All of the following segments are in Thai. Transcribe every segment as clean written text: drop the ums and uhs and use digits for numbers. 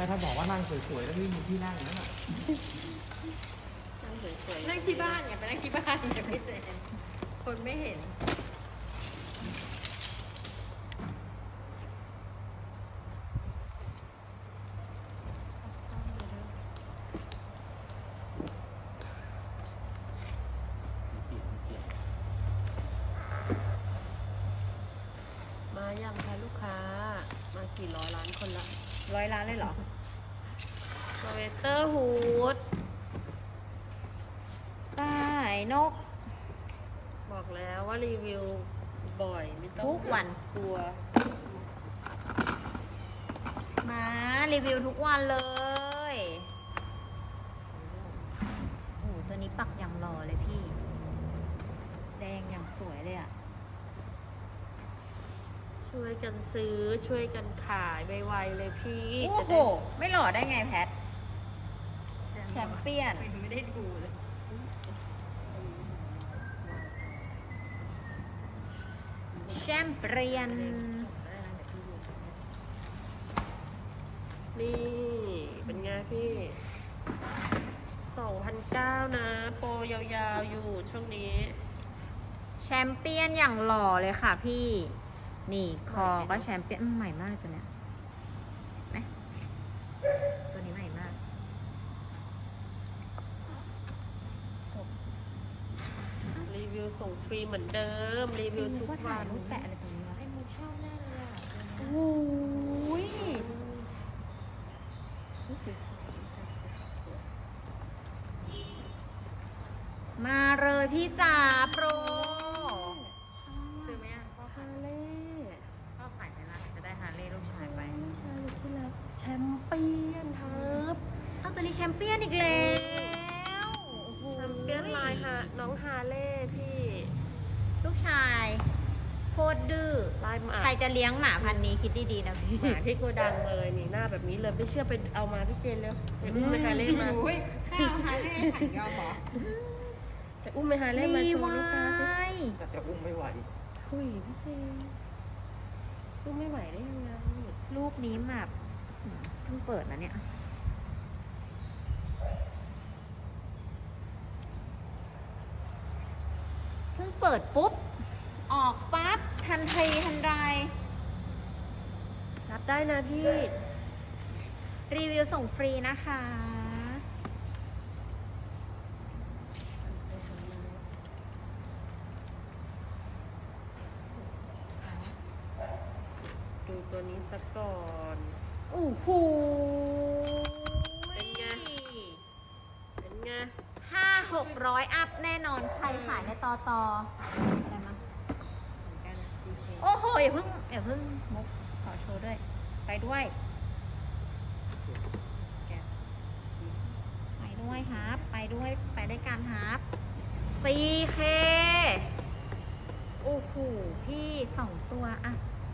ถ้าบอกว่านั่งสวยๆแล้วไม่มีที่นั่งนั่นแหละนั่งสวยๆนั่งที่บ้านไปนั่งที่บ้านอย่าไปเจนคนไม่เห็นมายังคะลูกค้ามากี่ร้อยล้านคนละ 100 ล้านเลยเหรอสเวตเตอร์ฮูดป้ายนกบอกแล้วว่ารีวิวบ่อยไม่ต้องทุกวันกลัวมารีวิวทุกวันเลยโอ้โหตัวนี้ปักอย่างหล่อเลยพี่แดงอย่างสวยเลยอ่ะช่วยกันซื้อช่วยกันขายไวๆเลยพี่โอ้โหไม่หล่อได้ไงแพทแชมเปี้ยนไม่ได้ดูเลยแชมเปี้ยนนี่เป็นไงพี่2,900นะโปรยาวๆอยู่ช่วงนี้แชมเปี้ยนอย่างหล่อเลยค่ะพี่นี่คอก็แชมเปี้ยนใหม่มากเลยตัวเนี้ยนะตัวนี้ใหม่มากรีวิวส่งฟรีเหมือนเดิมรีวิวทุกวันรูปแปะอะไรตรงนี้วะไอ้มูชอบแน่เลยอ่ะโอ้ยมาเลยพี่จ๋าโปรซื้อไหมอ่ะพ่อฮาเล่พ่อขายไปนะจะได้ฮาเล่ลูกชายไปลูกชายที่รักแชมเปี้ยนครับเอาตัวนี้แชมเปี้ยนอีกแล้วแชมเปี้ยนลายค่ะน้องฮาเล่พี่ลูกชายโคตรดื้อลายหมาใครจะเลี้ยงหมาพันธุ์นี้คิดดีๆนะพี่หมาที่โกดังเลยนี่หน้าแบบนี้เลยไม่เชื่อไปเอามาพี่เจนเร็วไปอุ้มไปฮาเล่มาข้าวฮาเล่ขันยอมหรอแต่อุ้มไปฮาเล่มาโชว์ลูกค้าสิแต่จะอุ้มไม่ไหวคุยพี่เจนอุ้มไม่ไหวได้ยังไงลูกนี้แบบเพิ่งเปิดนะเนี่ยเพิ่งเปิดปุ๊บออกปั๊บทันทีทันใดรับได้นะพี่รีวิวส่งฟรีนะคะดูตัวนี้สักก่อนโอ้โหเป็นไงเป็นไง 500-600อัพแน่นอนใครขายในตออะไรมาโอ้โหอย่าเพิ่งมุกขอโชว์ด้วยไปด้วยครับไปด้วยกันครับ 4K โอ้โหพี่2ตัวอะ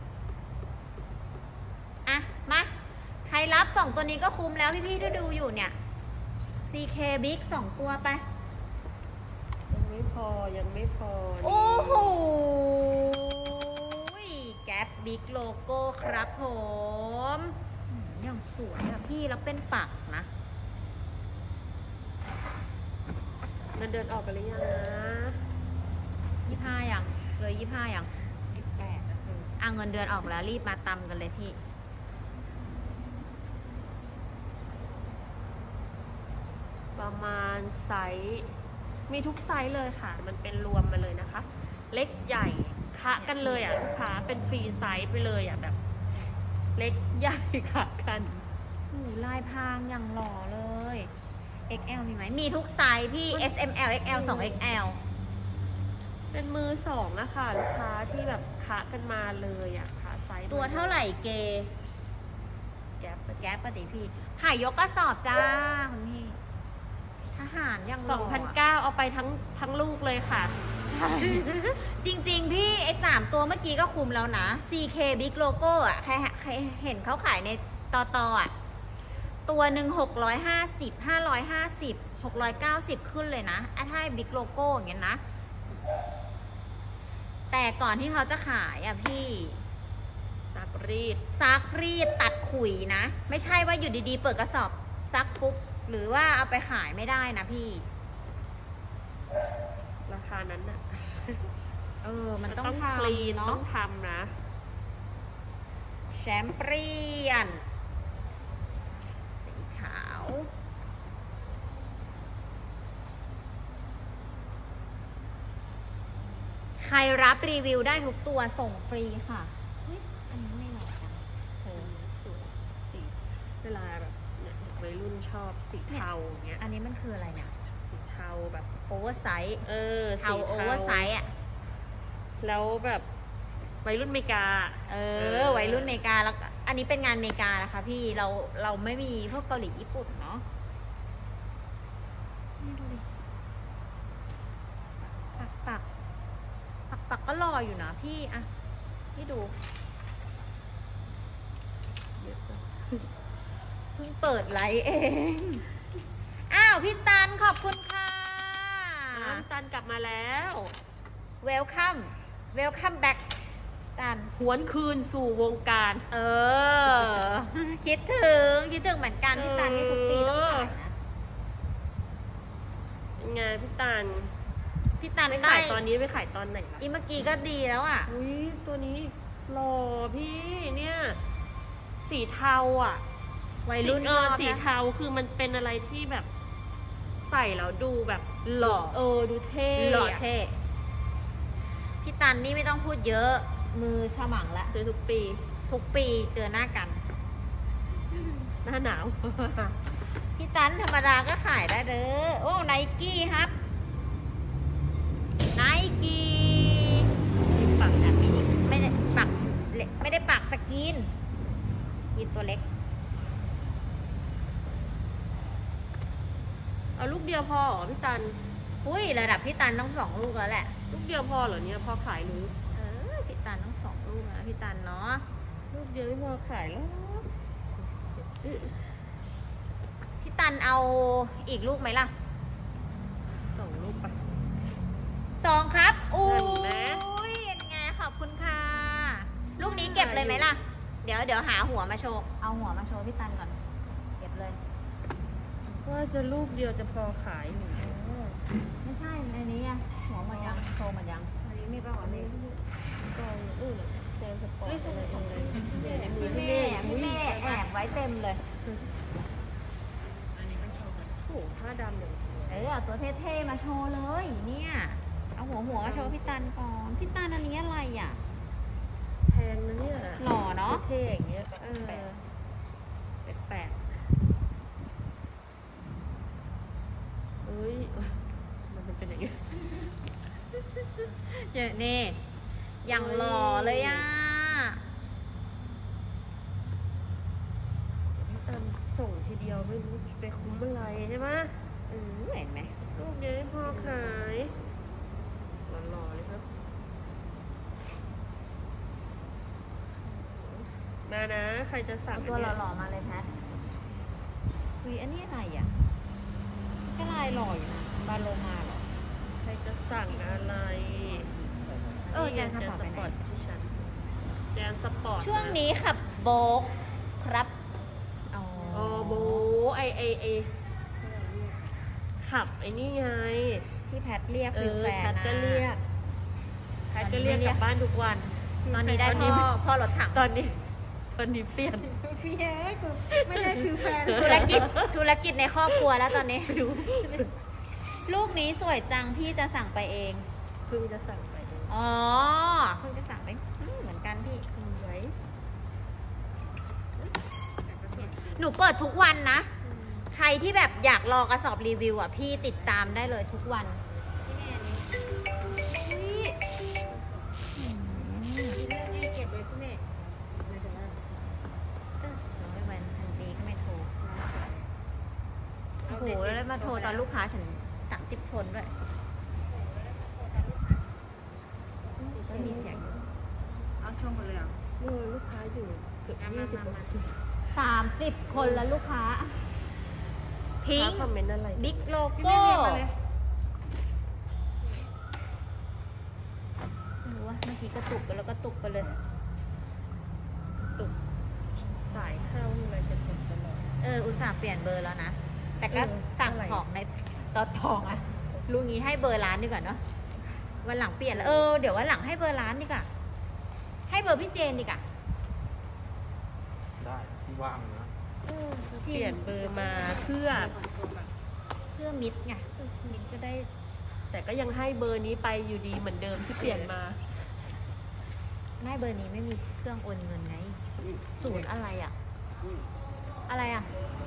มาใครรับ2ตัวนี้ก็คุ้มแล้วพี่ที่ดูอยู่เนี่ย 4K Big 2ตัวไปยังไม่พอโอ้โหแก๊ปบิ๊กโลโก้ครับผมอย่างสวยอะพี่แล้วเป็นปักนะเงินเดือนออกกันหรือยังนะ 25ยังเลย25ยัง28ก็คือเงินเดือนออกแล้วรีบมาตำกันเลยพี่ประมาณไซส์มีทุกไซส์เลยค่ะมันเป็นรวมมาเลยนะคะเล็กใหญ่คะกันเลยอ่ะลูกค้าเป็นฟรีไซส์ไปเลยอ่ะแบบเล็กใหญ่คะกันลายพรางอย่างหล่อเลย XL มีไหมมีทุกไซส์พี่ S M L XL 2XL เป็นมือ2นะคะลูกค้าที่แบบคะกันมาเลยอ่ะคะไซส์ตัวเท่าไหร่เกแก๊ปปฏิพี่ขายยกกระสอบจ้าคุณพี่ทหารอย่างหล่อ 2,900เอาไปทั้งลูกเลยค่ะใช่จริงๆพี่ไอ้3ตัวเมื่อกี้ก็คุ้มแล้วนะ CK Big Logo อ่ะใครเห็นเขาขายในตออ่ะตัวหนึ่ง650 550 690ขึ้นเลยนะถ้าบิ๊กโลโก้อย่างเงี้ยนะแต่ก่อนที่เขาจะขายอ่ะพี่ซักรีดซักรีดตัดขุยนะ ไม่ใช่ว่าอยู่ดีๆ เปิดกระสอบซักปุ๊บหรือว่าเอาไปขายไม่ได้นะพี่ราคานั้นน่ะมันต้องคลีนทำเนาะต้องทำนะแชมเปี้ยนสีขาว ใครรับรีวิวได้ทุกตัวส่งฟรีค่ะเฮ้ยอันนี้ไม่หล่อจังสวยสีเวลาแบบเนี่ยวัยรุ่นชอบสีเทาอย่างเงี้ยอันนี้มันคืออะไรเนี่ยสีเทาแบบโอเวอร์ไซส์สีโอเวอร์ไซส์อ่ะแล้วแบบวัยรุ่นอเมริกาวัยรุ่นอเมริกาแล้วก็อันนี้เป็นงานอเมริกานะคะพี่เราไม่มีพวกเกาหลีญี่ปุ่นเนาะนี่ดูดิปักก็รออยู่นะพี่อะพี่ดูเพิ่งเปิดไลฟ์เอง อ้าวพี่ตันขอบคุณค่ะน้ำตันกลับมาแล้ว Welcome back ตันหวนคืนสู่วงการคิดถึงเหมือนกันพี่ตันนี่ทุกปีต้องขายนะงานพี่ตันพี่ตันไม่ได้ขายตอนนี้ไปขายตอนไหนล่ะอีเมื่อกี้ก็ดีแล้วอ่ะอุ้ยตัวนี้หล่อพี่เนี่ยสีเทาอ่ะวัยรุ่นชอบสีนะเทาคือมันเป็นอะไรที่แบบใส่แล้วดูแบบหล่อดูเท่หล่ออะเท่พี่ตันนี่ไม่ต้องพูดเยอะมือฉมังละซื้อทุกปีทุกปีเจอหน้ากันหน้าหนาวพี่ตันธรรมดาก็ขายได้เด้อโอ้ไนกี้ครับไนกี้ปักแบบนี้ไม่ได้ปักไม่ได้ปักสกรีนยีนตัวเล็กเอาลูกเดียวพอเหรอพี่ตันอุ้ยระดับพี่ตันต้อง2 ลูกแล้วแหละลูกเดียวพอเหรอเนี่ยพอขายหรือพี่ตันต้อง2 ลูกนะพี่ตันเนาะลูกเดียวไม่พอขายแล้วพี่ตันเอาอีกลูกไหมล่ะ 2 ลูกไป 2 ครับอุ้นั่นนะยเป็นไงขอบคุณค่ะ ลูกนี้เก็บเลยไหมล่ะ เดี๋ยวหาหัวมาโชว์ เอาหัวมาโชว์พี่ตันก่อน เก็บเลยว่าจะลูกเดียวจะพอขายอยู่ไม่ใช่ในนี้อะหัวหมดยังโชว์หมดยังอันนี้มีป่ะหัวนี้กองแซมสปอร์ตอะไรอะไรพี่แม่แอบไว้เต็มเลยโอ้โหผ้าดำอย่างสวยเอาตัวเท่ๆมาโชว์เลยเนี่ย เอาหัวมาโชว์พี่ตันก่อน พี่ตันอันนี้อะไรอ่ะแพงนะเนี่ยหล่อเนาะเท่ๆอย่างเงี้ยแปลกแปลกเอ้ยมันเป็นอย่างเงี้ยนี่อย่างหล่อเลยอ่ะพี่ตันส่งทีเดียวไม่รู้ไปคุ้มอะไรใช่ไหมเห็นไหมลูกเดียวไม่พอขายหล่อๆเลยครับมานะใครจะสั่งเอาตัวหล่อๆมาเลยแพทคุยอันนี้อะไรอ่ะก็ลายหล่ออยู่นะบาโลมาเหรอใครจะสั่งอะไรแจนแจสนปอร์ตสไปไหปอร์ตนที่ฉันแจนสปอร์ตช่วงนี้ขับโบกครับอ๋อโอ้โบไอขับไอ้นี่ไงที่แพทเรียกฟิลแฟนแพทนะก็เรียกแพทก็เรียกกลับบ้านทุกวันตอนนี้ได้พ่อรถถังตอนนี้เปลี่ยนพี่แอ๊กไม่ได้ฟิลแฟนธุรกิจในครอบครัวแล้วตอนนี้ ลูกนี้สวยจังพี่จะสั่งไปเองเพิ่งจะสั่งไปเองอ๋อเพิ่งจะสั่งไปเหมือนกันพี่ไว้หนูเปิดทุกวันนะ ใครที่แบบอยากรอกระสอบรีวิวอ่ะพี่ติดตามได้เลยทุกวันเก็บเลยพี่เมย์ไม่วันทันปีก็ไม่โทรโอ้โหแล้วมาโทรตอนลูกค้าฉัน30 คนด้วยก็มีเสียงอยู่เอาช่วงกันเลยอ่ะนี่ลูกค้าอยู่เกือบ 30 คนแล้วลูกค้า พิงคอมเมนต์อะไรบิ๊กโลพี่โก้เรียกมาเลยไม่รู้ว่าเมื่อกี้กระตุกไปแล้วก็ตุกไปเลยตุกสายเข้าอะไรจะตกตลอดอุตส่าห์เปลี่ยนเบอร์แล้วนะ แต่ก็เออสั่งเท่าไหร่ของในตอทองอะลุงงี้ให้เบอร์ร้านดีกว่าเนาะวันหลังเปลี่ยนแล้วเดี๋ยววันหลังให้เบอร์ร้านดีกว่าให้เบอร์พี่เจนดีกว่าได้ที่ว่างนะเปลี่ยนเบอร์มาเพื่อเพื่อมิดไงมิดก็ได้แต่ก็ยังให้เบอร์นี้ไปอยู่ดีเหมือนเดิมที่เปลี่ยนมาไม่เบอร์นี้ไม่มีเครื่องโอนเงินไงศูนย์อะไรอะอะไรอะ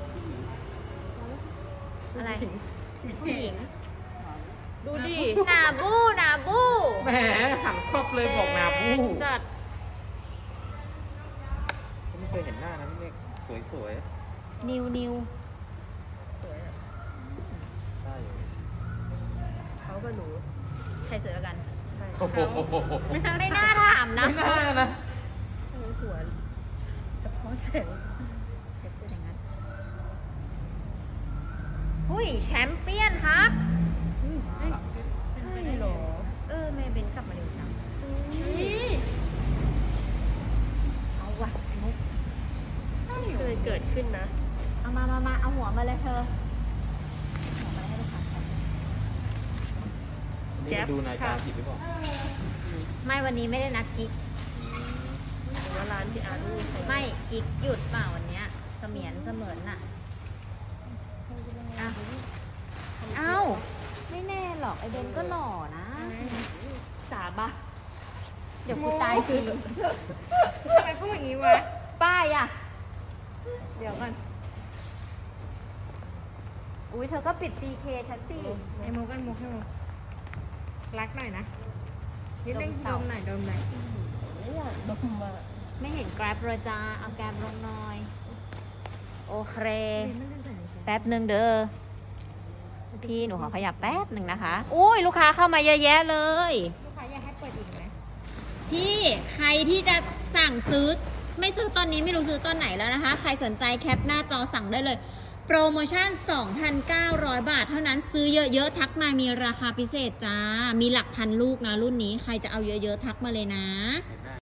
อะไรผู้หญิงดูดินาบูแหมหันครอบเลยบอกนาบูจัดไม่เคยเห็นหน้านะพี่เมฆสวยนิวสวยอะๆได้อยู่เขากับหนูใครสวยกว่ากันใช่โอ้โหไม่น่าถามนะไม่น่านะเขาหัวสะท้อนแสงเซ็ตเป็นอย่างนั้นหุ้ยแชมเปี้ยนฮักใช่เหรอเมย์เบนกลับมาเร็วจังเอาวะมุกเคยเกิดขึ้นนะเอามาเอาหัวมาเลยเธอหัวมาเลยให้ลูกค้าใช้นี่ไปดูนายการผิดหรือเปล่าไม่วันนี้ไม่ได้นัดกิ๊กหรือว่าร้านที่อารูใส่ไม่กิ๊กหยุดเปล่าวันเนี้ยเสมียนเสมือนน่ะอ่ะเอ้าไม่แน่หรอกไอเบนก็หล่อนะสาบะเดี๋ยวกูตายฟรีทำไมพูดอย่างนี้วะป้ายอ่ะ เดี๋ยวก่อน อุ้ยเธอก็ปิด CK ฉันสิไอ้มุกรักหน่อยนะนิดนึงดมหน่อยไม่อยากดมมาไม่เห็นแกร็บเลยจ้าเอาแกร็บลงหน่อย โอเค แป๊บหนึ่งเด้อ พี่หนูขอขยับแป๊บหนึ่งนะคะ อุ้ยลูกค้าเข้ามาเยอะแยะเลยลูกค้าอยากให้เปิดอีกไหมพี่ใครที่จะสั่งซื้อไม่ซื้อตอนนี้ไม่รู้ซื้อตอนไหนแล้วนะคะ ใครสนใจแคปหน้าจอสั่งได้เลย โปรโมชั่น 2,900 บาทเท่านั้นซื้อเยอะๆทักมามีราคาพิเศษจ้า มีหลักพันลูกนะรุ่นนี้ใครจะเอาเยอะๆทักมาเลยนะอยาก